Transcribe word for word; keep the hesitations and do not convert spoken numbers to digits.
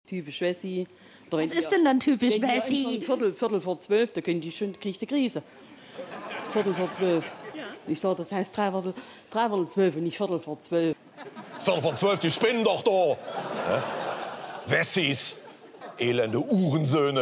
typisch Wessi. Was ist denn dann typisch Wessi? Viertel, Viertel vor zwölf, da können die schon, kriegt die Krise. Viertel vor zwölf. Ja. Ich sage, das heißt drei Viertel, drei Viertel zwölf und nicht Viertel vor zwölf. Viertel vor zwölf, die spinnen doch da. Ja? Wessis, elende Uhrensöhne.